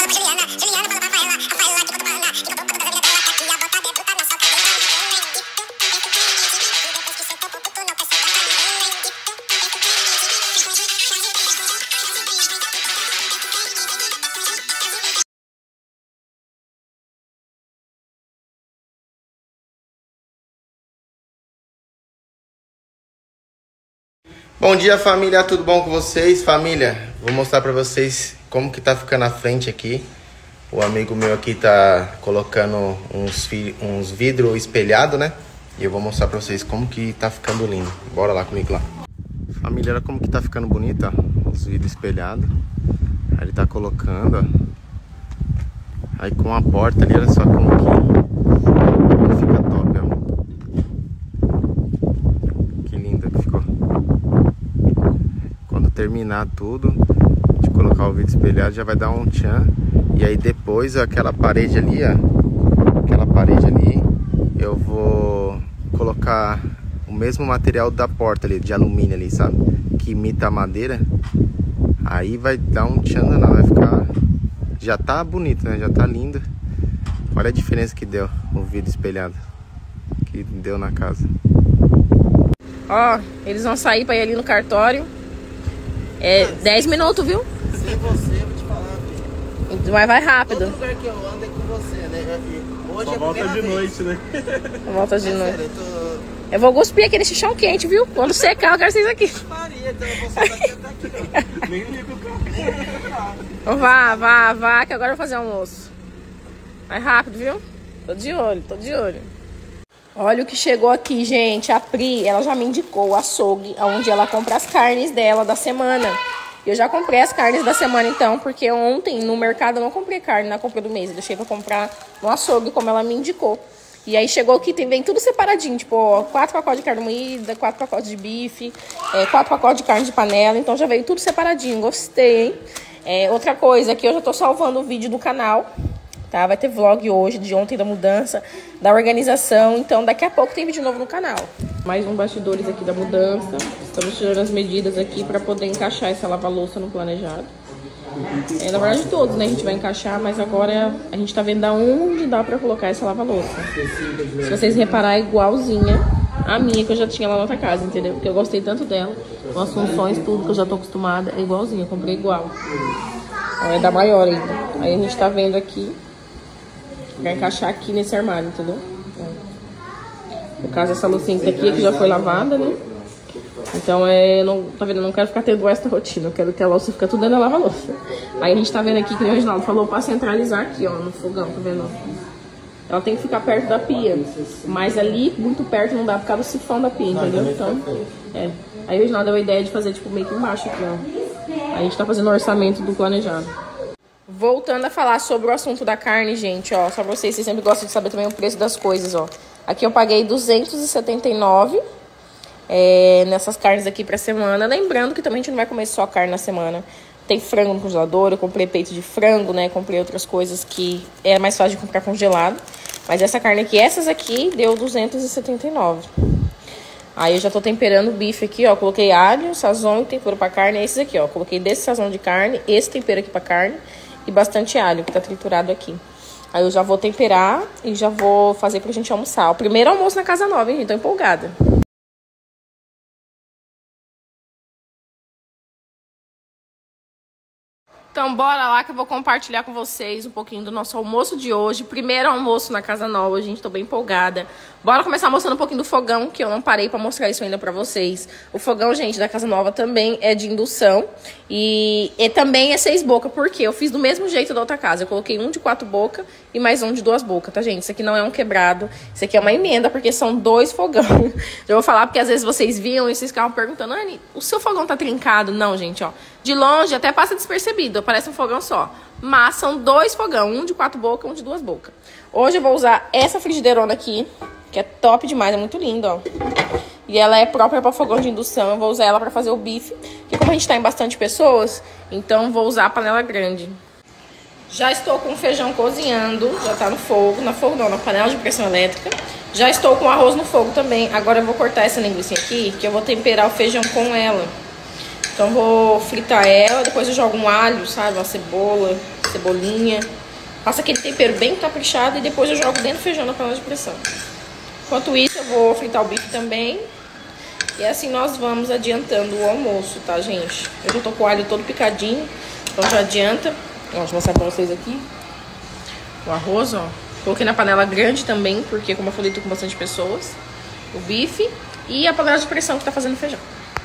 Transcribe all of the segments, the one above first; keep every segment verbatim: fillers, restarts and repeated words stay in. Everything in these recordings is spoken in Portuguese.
Bom dia, família, tudo bom com vocês? Família, vou mostrar pra vocês como que tá ficando a frente aqui. O amigo meu aqui tá colocando uns, uns vidros espelhados, né? E eu vou mostrar pra vocês como que tá ficando lindo. Bora lá comigo lá. Família, olha como que tá ficando bonito, ó. Os vidros espelhados. Aí ele tá colocando, ó. Aí com a porta ali, olha só como que fica top, ó. Terminar tudo, de colocar o vidro espelhado, já vai dar um tchan. E aí depois aquela parede ali, ó, aquela parede ali, eu vou colocar o mesmo material da porta ali, de alumínio ali, sabe? Que imita a madeira. Aí vai dar um tchan, não, vai ficar... Já tá bonito, né? Já tá lindo. Olha a diferença que deu o vidro espelhado que deu na casa. Ó, eles vão sair pra ir ali no cartório. É dez minutos, viu? Sem você, vou te falar, filho. Mas vai rápido. Todo lugar que eu ando é com você, né? Hoje Só é a volta de vez. noite, né? Volta de É noite. sério, eu tô... Eu vou cuspir aqui nesse chão quente, viu? Quando secar, eu quero vocês aqui. Maria, então eu vou sair daqui até aqui, ó. Nem liga o carro. Então vá, vá, vá, que agora eu vou fazer almoço. Vai rápido, viu? Tô de olho, tô de olho. Olha o que chegou aqui, gente. A Pri, ela já me indicou o açougue, onde ela compra as carnes dela da semana. Eu já comprei as carnes da semana, então, porque ontem no mercado eu não comprei carne na compra do mês. Eu deixei pra comprar no açougue, como ela me indicou. E aí chegou aqui, tem, vem tudo separadinho. Tipo, ó, quatro pacotes de carne moída, quatro pacotes de bife, é, quatro pacotes de carne de panela. Então já veio tudo separadinho. Gostei, hein? É, outra coisa, aqui eu já tô salvando o vídeo do canal. Tá? Vai ter vlog hoje, de ontem da mudança, da organização. Então daqui a pouco tem vídeo novo no canal. Mais um bastidores aqui da mudança. Estamos tirando as medidas aqui para poder encaixar essa lava-louça no planejado. É, na verdade todos, né? A gente vai encaixar, mas agora a gente tá vendo aonde dá para colocar essa lava-louça. Se vocês reparar, é igualzinha a minha que eu já tinha lá na outra casa, entendeu? Porque eu gostei tanto dela. Com as funções, tudo que eu já tô acostumada, é igualzinha. Eu comprei igual. Então, é da maior ainda. Aí a gente tá vendo aqui. Vai encaixar aqui nesse armário, entendeu? No caso, essa loucinha que aqui, que já foi lavada, né? Então, é, não, tá vendo? Eu não quero ficar tendo essa rotina. Eu quero que a louça fique tudo dentro da lava-louça. Aí a gente tá vendo aqui que o Reginaldo falou pra centralizar aqui, ó, no fogão, tá vendo? Ela tem que ficar perto da pia. Mas ali, muito perto, não dá por causa do sifão da pia, entendeu? Então, é. Aí o Reginaldo deu a ideia de fazer, tipo, meio que embaixo aqui, ó. Aí a gente tá fazendo o orçamento do planejado. Voltando a falar sobre o assunto da carne, gente, ó, só pra vocês, vocês sempre gostam de saber também o preço das coisas, ó. Aqui eu paguei duzentos e setenta e nove reais é, nessas carnes aqui pra semana. Lembrando que também a gente não vai comer só carne na semana. Tem frango no congelador, eu comprei peito de frango, né, comprei outras coisas que é mais fácil de comprar congelado. Mas essa carne aqui, essas aqui, deu duzentos e setenta e nove reais. Aí eu já tô temperando o bife aqui, ó, coloquei alho, sazon e tempero pra carne, é esses aqui, ó. Coloquei desse sazon de carne, esse tempero aqui pra carne. E bastante alho, que tá triturado aqui. Aí eu já vou temperar e já vou fazer pra gente almoçar. O primeiro almoço na casa nova, hein, gente? Tô empolgada. Então, bora lá que eu vou compartilhar com vocês um pouquinho do nosso almoço de hoje. Primeiro almoço na casa nova, gente, tô bem empolgada. Bora começar mostrando um pouquinho do fogão, que eu não parei pra mostrar isso ainda pra vocês. O fogão, gente, da casa nova também é de indução. E, e também é seis bocas, porque eu fiz do mesmo jeito da outra casa. Eu coloquei um de quatro bocas e mais um de duas bocas, tá, gente? Isso aqui não é um quebrado, isso aqui é uma emenda, porque são dois fogão. Eu vou falar porque às vezes vocês viam e vocês ficavam perguntando, Anny, o seu fogão tá trincado? Não, gente, ó. De longe até passa despercebido, parece um fogão só. Mas são dois fogão, um de quatro bocas, um de duas bocas. Hoje eu vou usar essa frigideirona aqui, que é top demais, é muito linda, ó. E ela é própria para fogão de indução. Eu vou usar ela para fazer o bife, que como a gente tá em bastante pessoas, então vou usar a panela grande. Já estou com o feijão cozinhando, já tá no fogo, na fogo não, na panela de pressão elétrica. Já estou com o arroz no fogo também. Agora eu vou cortar essa linguiça aqui, que eu vou temperar o feijão com ela. Então vou fritar ela, depois eu jogo um alho, sabe, uma cebola, cebolinha. Faço aquele tempero bem caprichado e depois eu jogo dentro do feijão na panela de pressão. Enquanto isso, eu vou fritar o bife também. E assim nós vamos adiantando o almoço, tá, gente? Eu já tô com o alho todo picadinho, então já adianta. Ó, deixa eu mostrar pra vocês aqui. O arroz, ó. Coloquei na panela grande também, porque como eu falei, tô com bastante pessoas. O bife e a panela de pressão que tá fazendo feijão.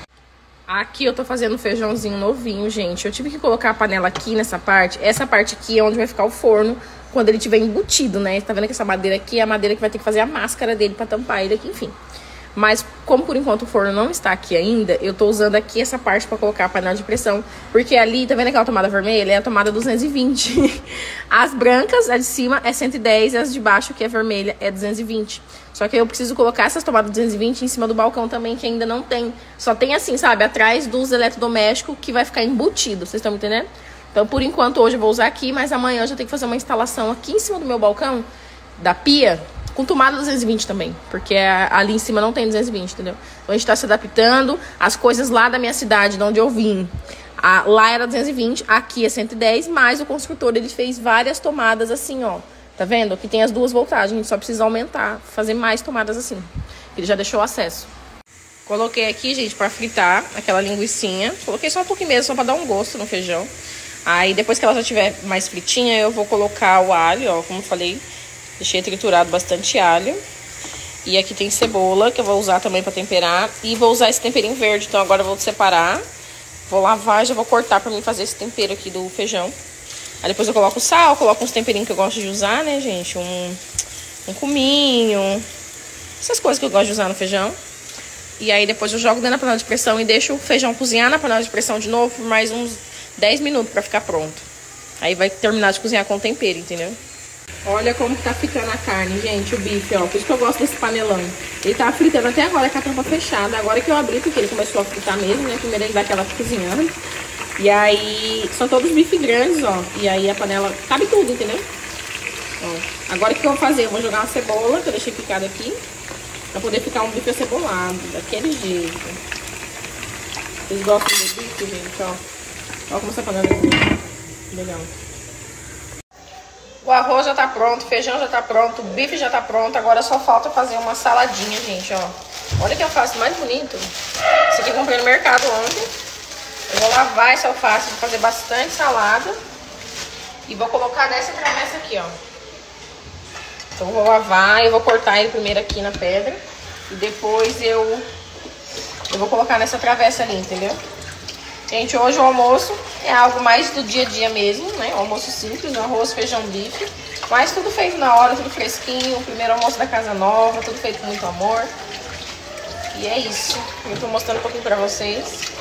Aqui eu tô fazendo feijãozinho novinho, gente. Eu tive que colocar a panela aqui nessa parte. Essa parte aqui é onde vai ficar o forno quando ele tiver embutido, né? Tá vendo que essa madeira aqui é a madeira que vai ter que fazer a máscara dele pra tampar ele aqui, enfim. Mas como por enquanto o forno não está aqui ainda, eu tô usando aqui essa parte pra colocar a panela de pressão. Porque ali, tá vendo aquela tomada vermelha? É a tomada duzentos e vinte. As brancas, a de cima é cento e dez e as de baixo, que é vermelha, é duzentos e vinte. Só que eu preciso colocar essas tomadas duzentos e vinte em cima do balcão também, que ainda não tem. Só tem assim, sabe, atrás dos eletrodomésticos que vai ficar embutido, vocês estão me entendendo? Então, por enquanto, hoje eu vou usar aqui, mas amanhã eu já tenho que fazer uma instalação aqui em cima do meu balcão, da pia, com tomada duzentos e vinte também, porque ali em cima não tem duzentos e vinte, entendeu? Então a gente tá se adaptando, as coisas lá da minha cidade, de onde eu vim, a, lá era duzentos e vinte, aqui é cento e dez, mas o construtor, ele fez várias tomadas assim, ó. Tá vendo? Aqui tem as duas voltagens, a gente só precisa aumentar, fazer mais tomadas assim. Ele já deixou o acesso. Coloquei aqui, gente, pra fritar aquela linguicinha. Coloquei só um pouquinho mesmo, só pra dar um gosto no feijão. Aí depois que ela já tiver mais fritinha, eu vou colocar o alho, ó, como eu falei. Deixei triturado bastante alho. E aqui tem cebola, que eu vou usar também pra temperar. E vou usar esse temperinho verde, então agora eu vou separar. Vou lavar e já vou cortar pra mim fazer esse tempero aqui do feijão. Aí depois eu coloco sal, coloco uns temperinhos que eu gosto de usar, né, gente? Um, um cominho, essas coisas que eu gosto de usar no feijão. E aí depois eu jogo dentro da panela de pressão e deixo o feijão cozinhar na panela de pressão de novo por mais uns dez minutos pra ficar pronto. Aí vai terminar de cozinhar com o tempero, entendeu? Olha como que tá ficando a carne, gente, o bife, ó. Por isso que eu gosto desse panelão. Ele tava fritando até agora com a tampa fechada. Agora que eu abri, porque ele começou a fritar mesmo, né? Primeiro ele dá aquela cozinhando. E aí, são todos bife grandes, ó. E aí a panela cabe tudo, entendeu? Ó, agora o que eu vou fazer? Eu vou jogar uma cebola, que eu deixei picada aqui, pra poder ficar um bife acebolado, daquele jeito. Vocês gostam do bife, gente, ó. Ó como essa panela é legal. O arroz já tá pronto, o feijão já tá pronto, o bife já tá pronto. Agora só falta fazer uma saladinha, gente, ó. Olha que alface mais bonito. Esse aqui eu comprei no mercado ontem. Eu vou lavar esse alface, vou fazer bastante salada. E vou colocar nessa travessa aqui, ó. Então eu vou lavar, eu vou cortar ele primeiro aqui na pedra. E depois eu, eu vou colocar nessa travessa ali, entendeu? Gente, hoje o almoço é algo mais do dia a dia mesmo, né? O almoço simples, arroz, feijão, bife. Mas tudo feito na hora, tudo fresquinho. O primeiro almoço da casa nova, tudo feito com muito amor. E é isso. Eu tô mostrando um pouquinho pra vocês.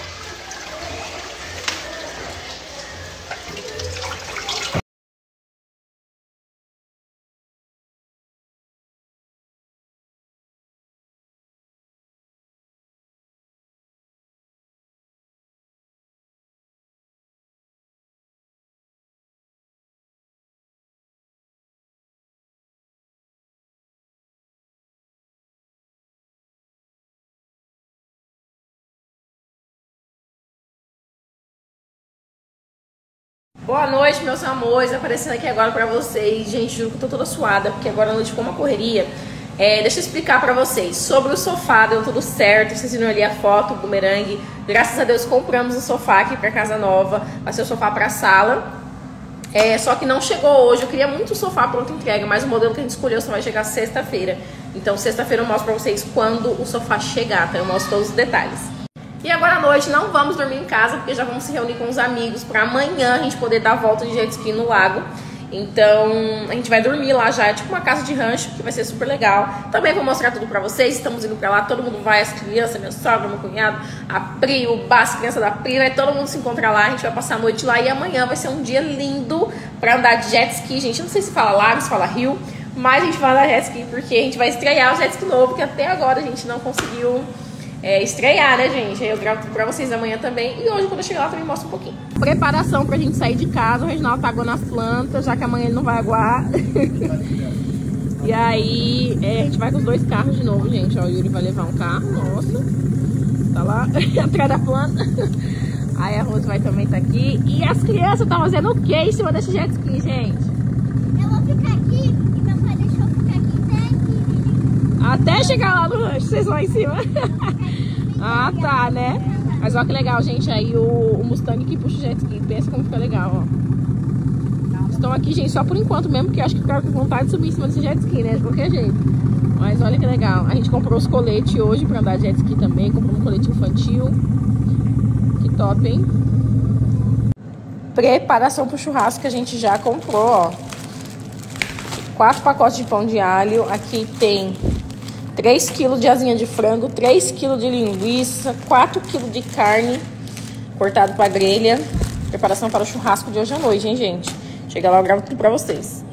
Boa noite, meus amores, aparecendo aqui agora pra vocês. Gente, juro que eu tô toda suada, porque agora a noite ficou uma correria. é, Deixa eu explicar pra vocês. Sobre o sofá, deu tudo certo. Vocês viram ali a foto, o bumerangue. Graças a Deus compramos o sofá aqui pra casa nova. Vai ser o sofá pra sala. é, Só que não chegou hoje. Eu queria muito o sofá pronto entrega, mas o modelo que a gente escolheu só vai chegar sexta-feira. Então sexta-feira eu mostro pra vocês quando o sofá chegar, tá? Eu mostro todos os detalhes. E agora à noite não vamos dormir em casa, porque já vamos se reunir com os amigos para amanhã a gente poder dar a volta de jet ski no lago. Então a gente vai dormir lá já, é tipo uma casa de rancho, que vai ser super legal. Também vou mostrar tudo pra vocês, estamos indo pra lá, todo mundo vai, as crianças, minha sogra, meu cunhado, a Pri, o Bá, as crianças da Pri, vai todo mundo se encontrar lá, a gente vai passar a noite lá. E amanhã vai ser um dia lindo pra andar de jet ski, gente, eu não sei se fala lago, se fala rio, mas a gente vai andar de jet ski porque a gente vai estrear o jet ski novo, que até agora a gente não conseguiu... É, estrear, né, gente? Aí eu gravo tudo pra vocês amanhã também. E hoje, quando eu chegar lá, também mostro um pouquinho. Preparação pra gente sair de casa. O Reginaldo tá aguando as plantas, já que amanhã ele não vai aguar. E aí, é, a gente vai com os dois carros de novo, gente. Ó, o Yuri vai levar um carro, nossa. Tá lá, atrás da planta. Aí a Rose vai também tá aqui. E as crianças estão fazendo o que em cima desse jet ski, gente? Eu vou ficar aqui e meu pai deixou eu ficar aqui até aqui. Até chegar lá no rancho, vocês vão em cima. Ah, tá, né? Mas olha que legal, gente. Aí o, o Mustang que puxa o jet ski. Pensa como fica legal, ó. Estão aqui, gente, só por enquanto mesmo, porque eu acho que ficaram com vontade de subir em cima desse jet ski, né? De qualquer jeito. Mas olha que legal. A gente comprou os coletes hoje pra andar de jet ski também. Comprou um colete infantil. Que top, hein? Preparação pro churrasco que a gente já comprou, ó. Quatro pacotes de pão de alho. Aqui tem três quilos de asinha de frango, três quilos de linguiça, quatro quilos de carne cortado para grelha. Preparação para o churrasco de hoje à noite, hein, gente? Chega lá, eu gravo tudo pra vocês.